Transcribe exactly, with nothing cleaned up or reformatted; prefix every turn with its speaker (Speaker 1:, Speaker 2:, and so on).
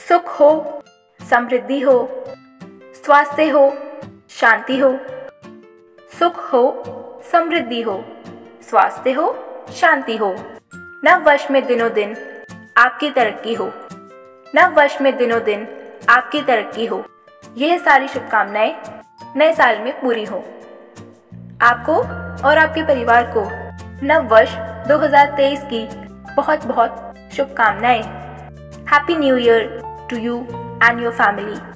Speaker 1: सुख हो, समृद्धि हो, स्वास्थ्य हो, शांति हो। सुख हो, समृद्धि हो, स्वास्थ्य हो, शांति हो। नव वर्ष में दिनों दिन आपकी तरक्की हो। नव वर्ष में दिनों दिन आपकी तरक्की हो। यह सारी शुभकामनाएं नए साल में पूरी हो। आपको और आपके परिवार को नव वर्ष दो हज़ार तेईस की बहुत बहुत शुभकामनाएं। Happy new year to you and your family.